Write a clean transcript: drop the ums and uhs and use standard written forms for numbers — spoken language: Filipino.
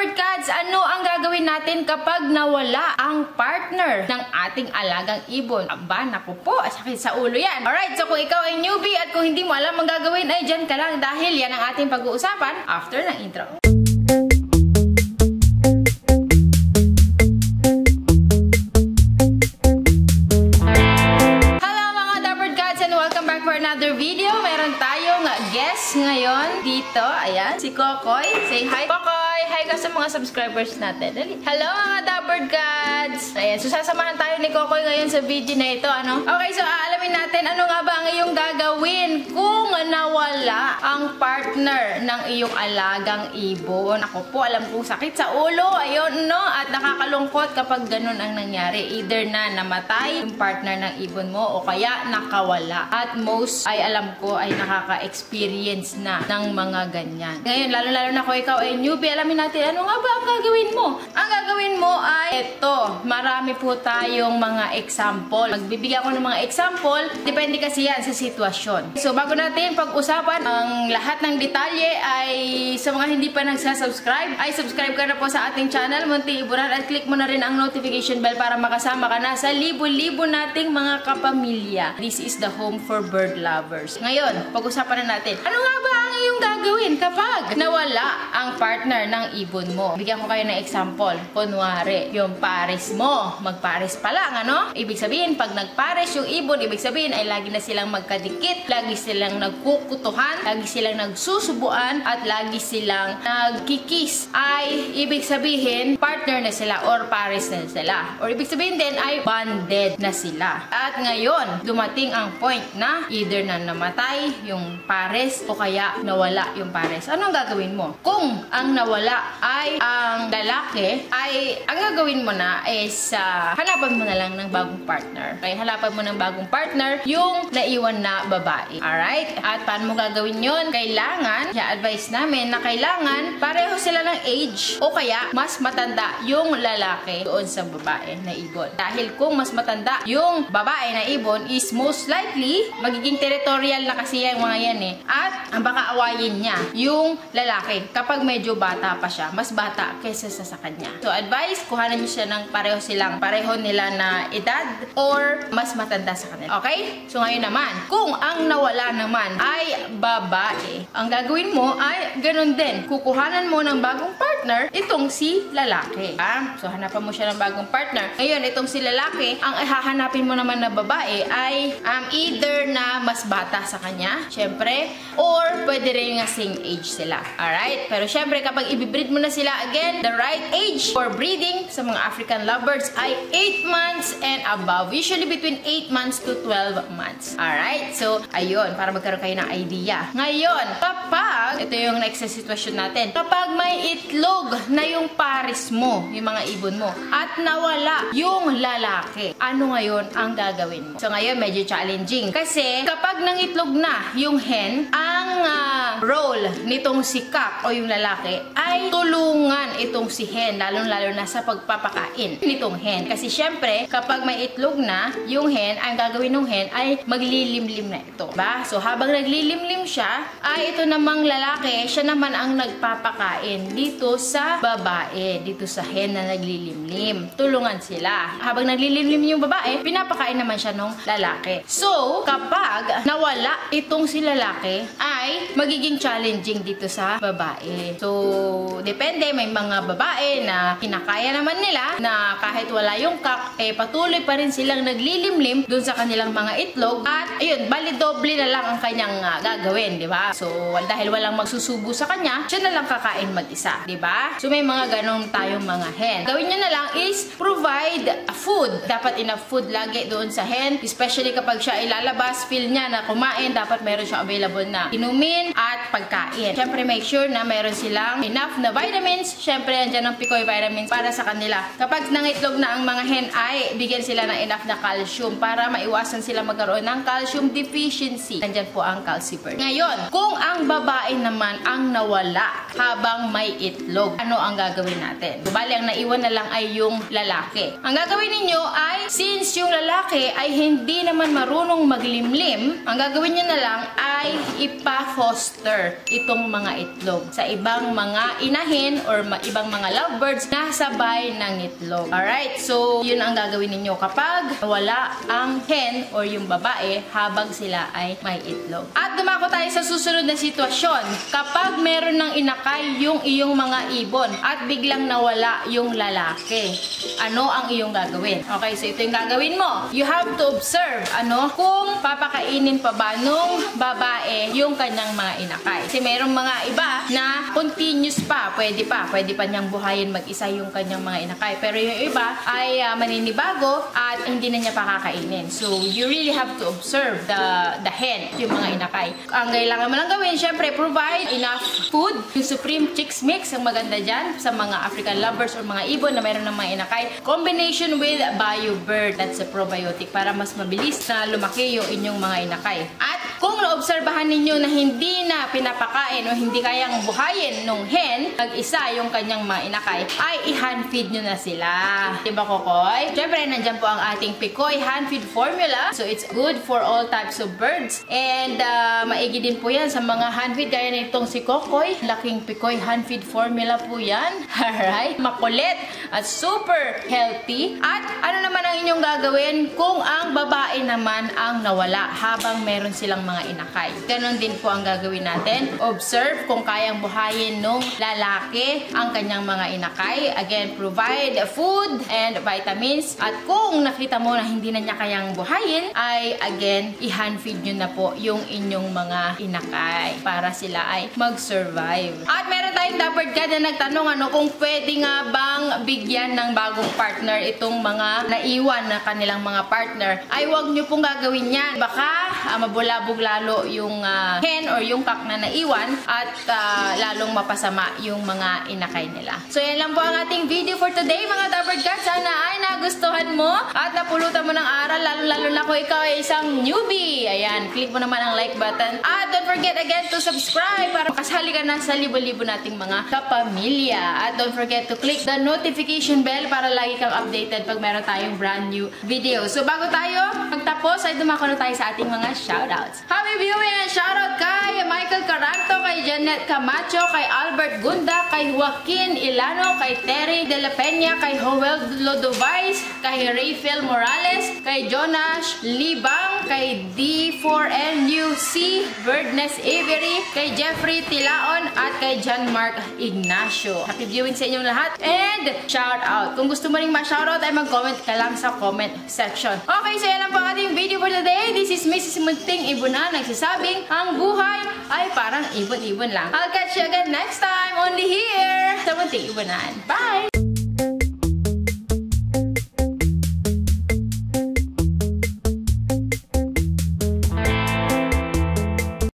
Birdcats, ano ang gagawin natin kapag nawala ang partner ng ating alagang ibon? Aba, naku po, sakit sa ulo yan. Alright, so kung ikaw ay newbie at kung hindi mo alam ang gagawin, ay dyan ka lang dahil yan ang ating pag-uusapan after ng intro. Another video, meron tayong guest ngayon dito. Ayan, si Kokoy. Say hi, Kokoy! Hi ka sa mga subscribers natin. Dali. Hello mga Birdcats! Ayan, so sasamahan tayo ni Kokoy ngayon sa video na ito, ano? Okay, so aalamin natin ano nga ba ang iyong gagawin kung nawala ang partner ng iyong alagang ibon. Ako po, alam kong sakit sa ulo. Ayun, no? At nakakalungkot kapag ganun ang nangyari. Either na namatay yung partner ng ibon mo o kaya nakawala. At most ay alam ko ay nakaka-experience na ng mga ganyan. Ngayon, lalo-lalo na kung ikaw ay newbie, alamin natin, ano nga ba ang gagawin mo? Ang gagawin mo ay ito. Marami po tayong mga example. Magbibigay ako ng mga example. Depende kasi yan sa sitwasyon. So, bago natin pag-usapan ang lahat ng detalye ay sa mga hindi pa nagsasubscribe, ay subscribe ka na po sa ating channel, Munting Ibunan, at click mo na rin ang notification bell para makasama ka na sa libo-libo nating mga kapamilya. This is the home for bird lovers. Ngayon, pag-usapan na natin, ano nga ba ang iyong gagawin kapag nawala ang partner ng ibon mo? Bigyan ko kayo ng example. Kunwari, yung pares mo, magpares pa lang, ano? Ibig sabihin, pag nagpares yung ibon, ibig sabihin ay lagi na silang magkadikit, lagi silang nagkukutuhan, lagi silang nagsusubuan, at lagi silang nagkikis. Ay, ibig sabihin, partner na sila or pares na sila. Or ibig sabihin din ay bonded na sila. At ngayon, dumating ang point na either na namatay yung pares o kaya nawala yung pares. Anong gagawin mo? Kung ang nawala ay ang lalaki, ay ang gagawin mo na is hanapan mo na lang ng bagong partner. Okay? Hanapan mo ng bagong partner yung naiwan na babae. Alright? At paano mo gagawin yun? Kailangan, i-advise namin na kailangan pareho sila ng age o kaya mas matanda yung lalaki doon sa babae na ibon. Dahil kung mas matanda yung babae na ibon is most likely magiging territorial na kasi yung mga yan eh. At ang baka awayin niya yung lalaki kapag medyo bata pa siya. Mas bata kaysa sa kanya. So advice, kuhanan niyo siya ng pareho nila na edad or mas matanda sa kanila. Okay? So ngayon naman, kung ang nawala naman ay babae, ang gagawin mo ay ganun din. Kukuhanan mo ng bagong partner itong si lalaki. So hanapan mo siya ng bagong partner. Ngayon, itong si lalaki, ang hahanapin mo naman na babae ay either na mas bata sa kanya, syempre, or pwede rin nga same age sila. Alright? Pero syempre, kapag ibibreed mo na sila again, the right age for breeding sa mga African lovebirds ay 8 months and above. Usually between 8 months to 12 months. Alright? So, ayun, para magkaroon kayo ng idea. Ngayon, kapag, ito yung next sitwasyon natin, kapag may itlog na yung pares mo, yung mga ibon mo, at nawala yung lalaki, ano ngayon ang gagawin mo? So, ngayon, medyo challenging. Kasi, kapag nangitlog na yung hen, ang role nitong si cock o yung lalaki ay tulungan itong si hen, lalong-lalo na sa pagpapakain nitong hen. Kasi syempre, kapag may itlog na yung hen, ang gagawin ng hen ay maglilimlim na ito. Ba? So habang naglilimlim siya, ay ito namang lalaki, siya naman ang nagpapakain dito sa babae, dito sa hen na naglilimlim. Tulungan sila. Habang naglilimlim yung babae, pinapakain naman siya ng lalaki. So, kapag nawala itong si lalaki, ay magiging challenging dito sa babae. So, depende. May mga babae na kinakaya naman nila na kahit wala yung cock, patuloy pa rin silang naglilimlim dun sa kanilang mga itlog. At, ayun, bali doble na lang ang kanyang gagawin, di ba? So, dahil walang magsusubo sa kanya, siya na lang kakain mag-isa, di ba? So, may mga ganong tayong mga hen. Gawin nyo na lang is provide food. Dapat enough food lagi doon sa hen. Especially kapag siya ay lalabas, feel niya na kumain, dapat meron siya available na inumin at pagkain. Siyempre, make sure na meron silang enough na vitamins. Siyempre, andyan ang Picoy vitamins para sa kanila. Kapag nangitlog na ang mga hen ay bigyan sila ng enough na calcium para maiwasan sila magkaroon ng calcium deficiency. Andyan po ang Calcipern. Ngayon, kung ang babae naman ang nawala habang may itlog, itlog. Ano ang gagawin natin? Bali, ang naiwan na lang ay yung lalaki. Ang gagawin ninyo ay, since yung lalaki ay hindi naman marunong maglimlim, ang gagawin nyo na lang ay ipa-foster itong mga itlog sa ibang mga inahin or ibang mga lovebirds na sabay ng itlog. Alright, so yun ang gagawin ninyo kapag wala ang hen or yung babae habang sila ay may itlog. At dumako tayo sa susunod na sitwasyon. Kapag meron ng inakay yung iyong mga ibon at biglang nawala yung lalaki, ano ang iyong gagawin? Okay, so ito yung gagawin mo. You have to observe, kung papakainin pa ba nung babae yung kanyang mga inakay. Kasi merong mga iba na continuous pa, pwede pa niyang buhayin mag-isa yung kanyang mga inakay. Pero yung iba ay maninibago at hindi na niya pakakainin. So, you really have to observe the hen, yung mga inakay. Ang kailangan mo lang gawin, syempre, provide enough food. Yung Supreme Chicks Mix, ang maganda dyan sa mga African lovers or mga ibon na mayroon ng mga inakay. Combination with BioBird, that's a probiotic, para mas mabilis na lumaki yung inyong mga inakay. At kung naobserbahan ninyo na hindi na pinapakain o hindi kayang buhayin nung hen, mag-isa yung kanyang mga inakay, ay i-hand feed nyo na sila. Diba, Kokoy? Siyempre, nandyan po ang ating Picoy hand feed formula. So, it's good for all types of birds. And, maigi din po yan sa mga hand feed. Gaya na itong si Kokoy. Laking Picoy hand feed formula po yan. Alright? Makulit at super healthy. At, ano naman ang inyong gagawin kung ang babae naman ang nawala habang meron silang mga inakay? Ganon din po ang gagawin natin. Observe kung kayang buhayin nung lalaki ang kanyang mga inakay. Again, provide food and vitamins. At kung nakita mo na hindi na niya kayang buhayin, ay again, i-hand feed nyo na po yung inyong mga inakay para sila ay mag-survive. At meron tayong Dapper Cat na nagtanong kung pwede nga bang bigyan ng bagong partner itong mga naiwan na kanilang mga partner. Ay wag nyo pong gagawin yan. Baka mabulabog lalo yung hen or yung cock na naiwan at lalong mapasama yung mga inakay nila. So yan lang po ang ating video for today, mga Dapper Cat. Sana ay nagustuhan mo at napulutan mo ng aral, lalo na kung ikaw ay isang newbie. Ayan, click mo naman ang like button. At don't forget again to subscribe para makasali ka na sa libo-libo nating mga kapamilya. At don't forget to click the notification bell para lagi kang updated pag meron tayong brand new video. So bago tayo magtapos, ay dumako na tayo sa ating mga shoutouts. Happy viewing and shoutout kay Michael Caranto, kay Janet Camacho, kay Albert Gunda, kay Joaquin Ilano, kay Terry De La Peña, kay Joel Lodovais, kay Rayfield Morales, kay Jonas Libang, kay D4NUC, Birdness Avery, kay Jeffrey Tilaon, at kay John Mark Ignacio. Happy viewing sa inyong lahat and shout out. Kung gusto mo ring ma-shoutout ay mag-comment ka lang sa comment section. Okay, so yan lang po ang ating video for today. This is Mrs. Munting Ibunan nagsasabing ang buhay ay parang ibon-ibon lang. I'll catch you again next time only here sa Munting Ibunan. Bye!